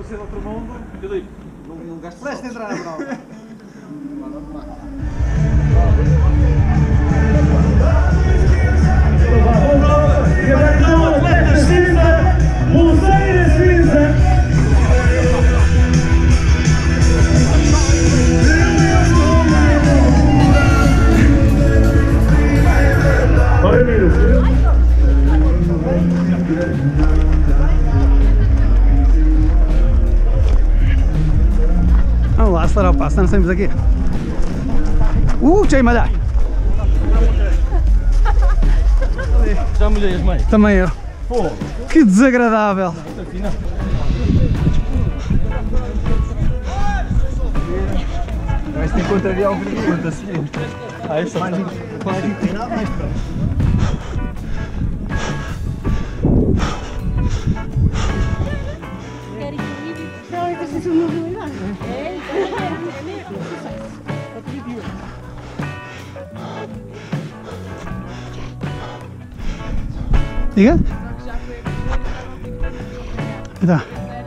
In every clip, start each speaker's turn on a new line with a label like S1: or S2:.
S1: parecer outro mundo, eu digo, não gasto.
S2: Presta a entrar na prova.
S3: Atletas cinza, Luzeira cinza. Ora, mira.
S2: Vamos lá, acelerar o passo, não saímos aqui. Deixa eu malhar.
S1: Já molhei as meias.
S2: Também eu.
S1: Pô,
S2: Que desagradável.
S1: mas tem conta de algo de conta, sim. Ah, isso mais inclinado, mais pronto.
S4: Quer equilíbrio? Não, é exercício de mobilidade. É mesmo.
S2: Diga? Então.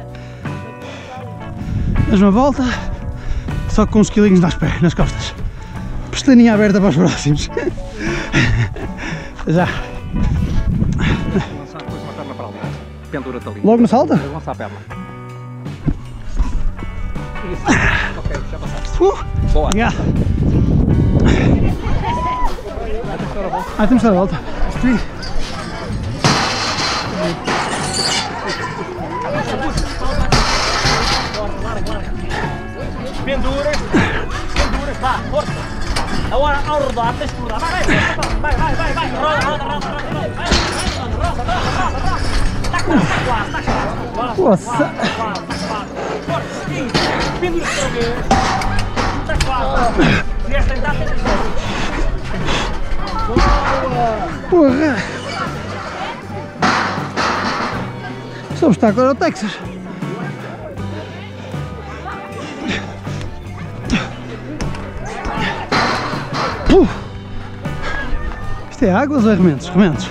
S2: Dás uma volta, só com uns quilinhos nas costas. Pestaninha aberta para os próximos. Já.
S1: Lançar depois uma perna para ali. Pendura-te ali.
S2: Logo no salto?
S1: Lança a perna. Isso. Ok, já passaste. Boa.
S2: Obrigado. Temos de dar a volta.
S5: Penduras, vá, força. Agora ao rodar, tens que rodar. Vai. Roda. Está quase.
S2: Nossa.
S5: Força, penduras outra vez. Está quase. Se esta entrar, tens que
S2: Porra. Este obstáculo era o Texas. Isto é águas ou é remendos? Remendos.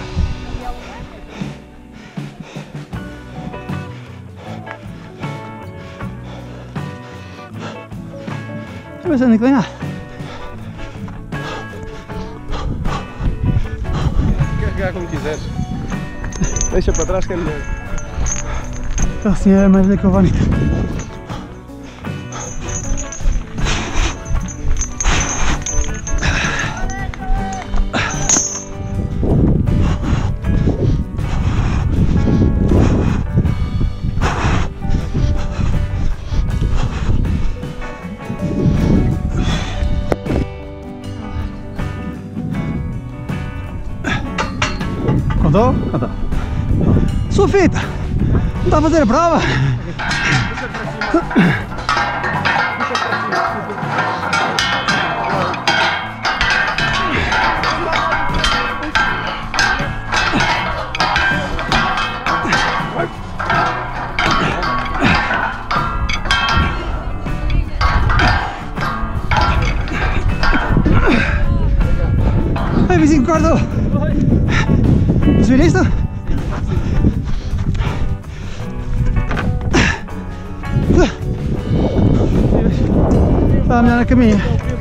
S2: Vai sendo inclinado.
S1: Carregar como quiseres. Deixa para trás que é melhor.
S2: A senhora é mais velha que o Vanita. Contou? Contou. Sua fita! Não está a fazer a prova? Ai, vizinho, corta! Vocês viram isto? Está melhor na caminha.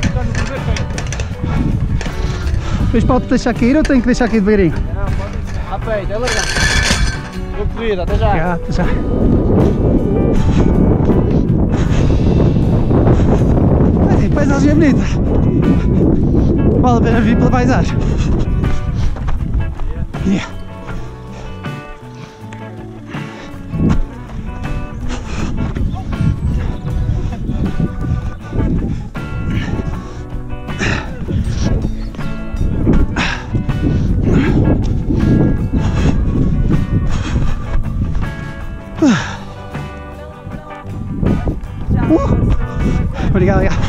S2: Depois pode deixar cair ou tenho que deixar cair devagarinho?
S5: À peita, é largar. Vou corrida, até já.
S2: Até já. A paisagem é bonita. Vale a pena vir pela paisagem. Yeah. Obrigado, obrigado.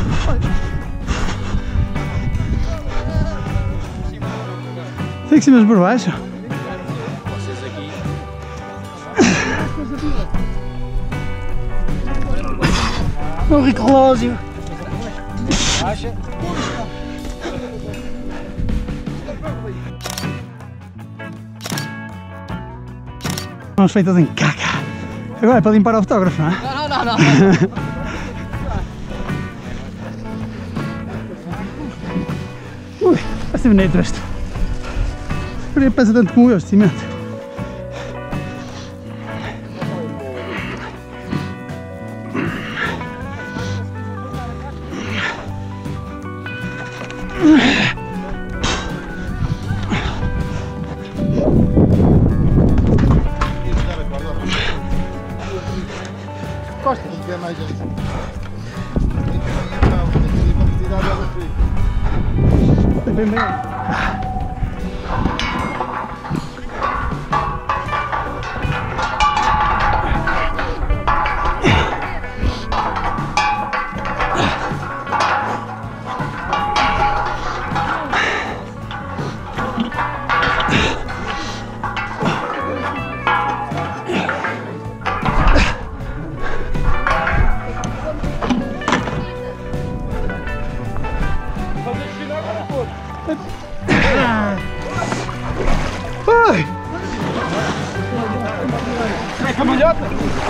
S2: Tem que ser mesmo por baixo.
S1: Vocês aqui.
S2: Um rico relógio.
S1: Baixa.
S2: Mãos feitas em caca. Agora é para limpar o fotógrafo, não é?
S5: Não,
S1: não.
S2: Ui, vai ser bonito este. Porque pesa tanto como este cimento. Bem, bem. Ai!
S5: É cambalhota?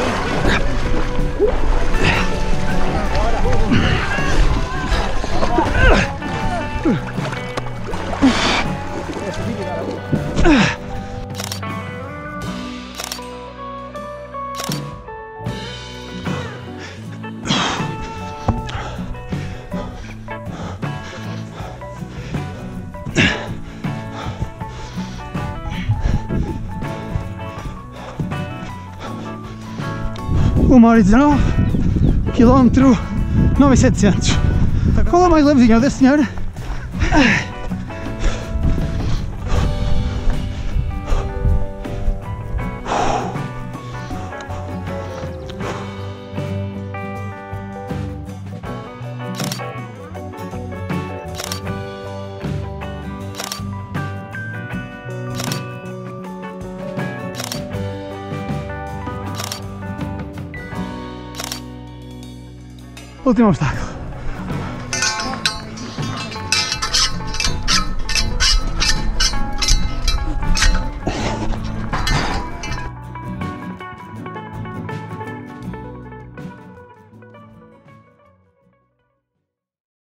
S2: Uma hora e 19, quilómetro 9.700. Qual é o mais levezinho desse senhor? Último obstáculo.